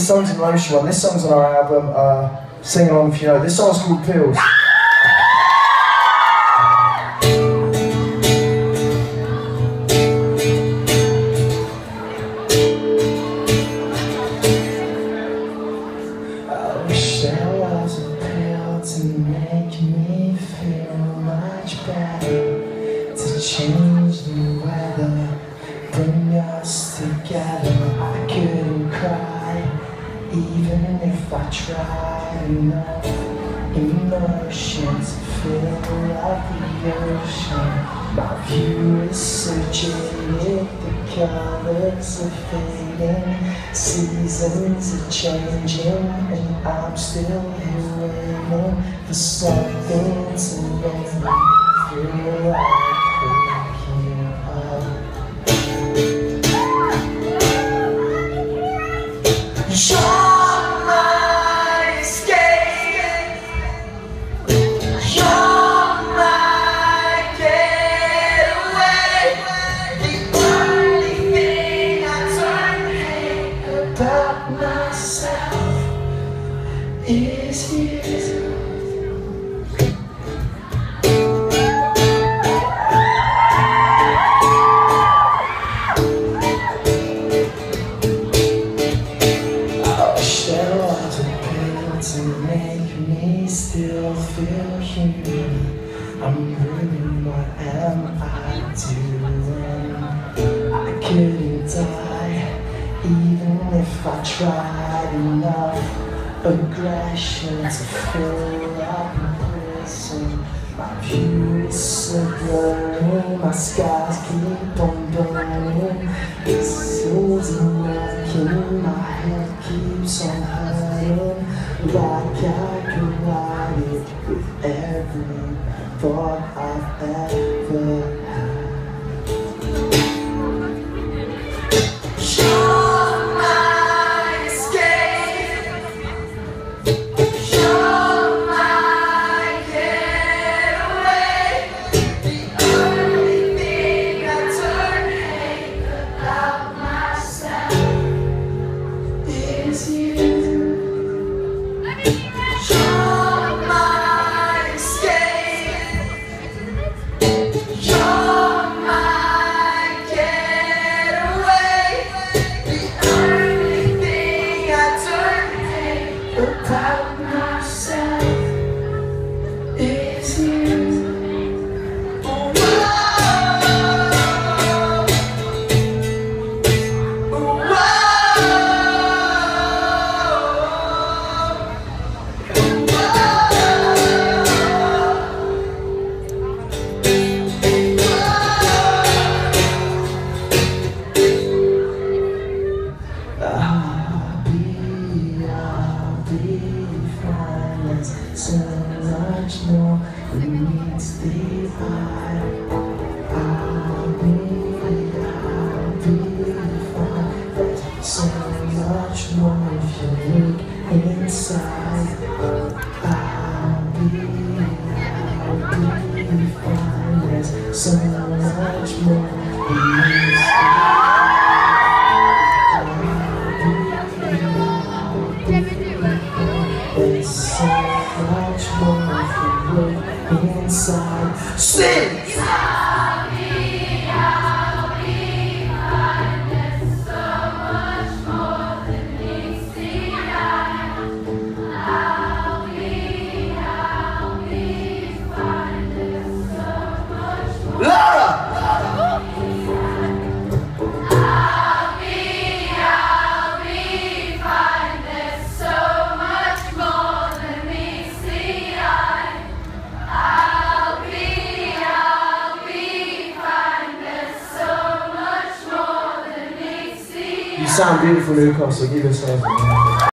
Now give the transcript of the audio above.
song's an emotional one. This song's on our album, Sing Along If You Know. This song's called Pills. I wish there was a pill to make me feel much better, to change the weather, bring us together. I couldn't cry, even if I tried enough. Emotions fill up the ocean. My view is so jaded, the colors are fading, seasons are changing, and I'm still here waiting for something to make me feel like waking up. You're my escape. You're my getaway. The only thing I don't hate about myself is you. There was a pill to make me still feel human. I'm ruined, what am I doing? I couldn't die, even if I tried enough. Aggression to fill up a prison. My view is so blurry, my skies keep on burning. This isn't working, my head keeps on hurting. Like I collided with every thought I've ever had. You're my escape. You're my getaway. The only thing I don't hate about myself is you. You're my escape. You're my getaway. The only thing I don't hate about myself is you. I'll be fine. There's so much more that meets the eye. I'll be fine. There's so much more if you look inside. I'll be fine. There's so much more that meets the eye. There's so much more if you look inside. Sing! I'll be fine. There's so much more than meets the eye. I'll be fine. There's so much more. Laura! You sound beautiful, Newcastle. Give yourself a hand.